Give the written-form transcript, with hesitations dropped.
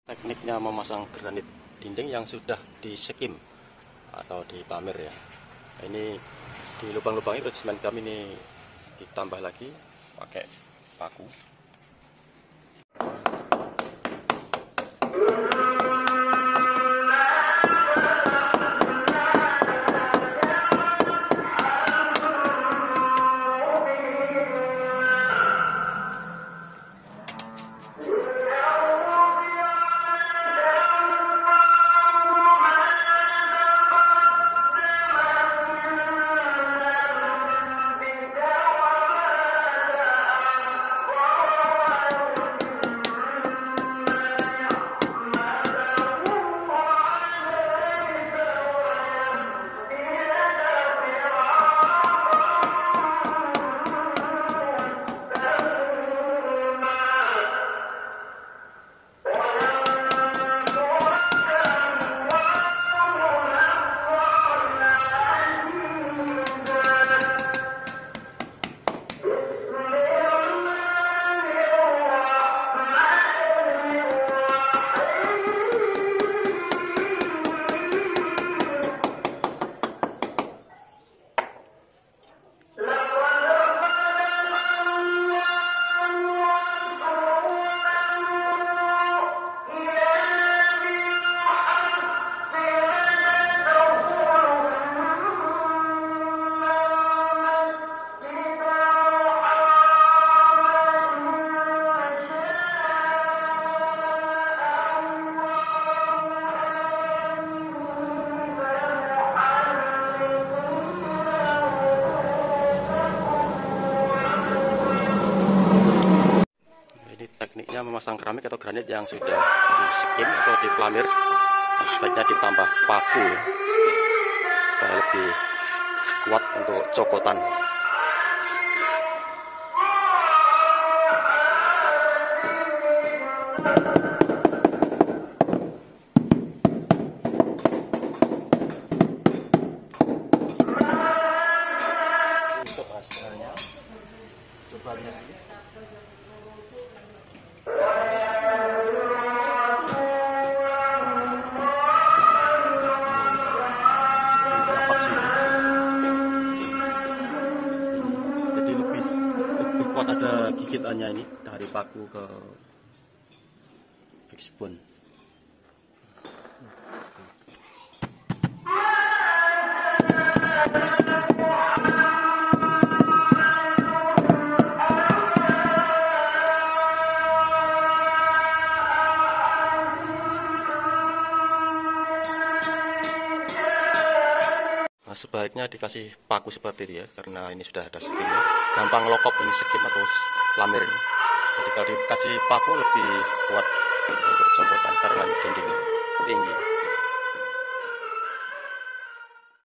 Tekniknya memasang granit dinding yang sudah disekim atau dipamer ya. Ini di lubang-lubangnya semen kami ini ditambah lagi pakai paku. Tekniknya memasang keramik atau granit yang sudah disekim atau diplamir, sebaiknya ditambah paku ya, supaya lebih kuat untuk cokotan. Untuk hasilnya coba lihat sini. Jadi lebih kuat, ada gigitannya ini dari paku ke backbone. Sebaiknya dikasih paku seperti ini ya, karena ini sudah ada skimnya, gampang lokop ini skim atau lamir ini. Jadi kalau dikasih paku lebih kuat untuk copotan karena dinding tinggi.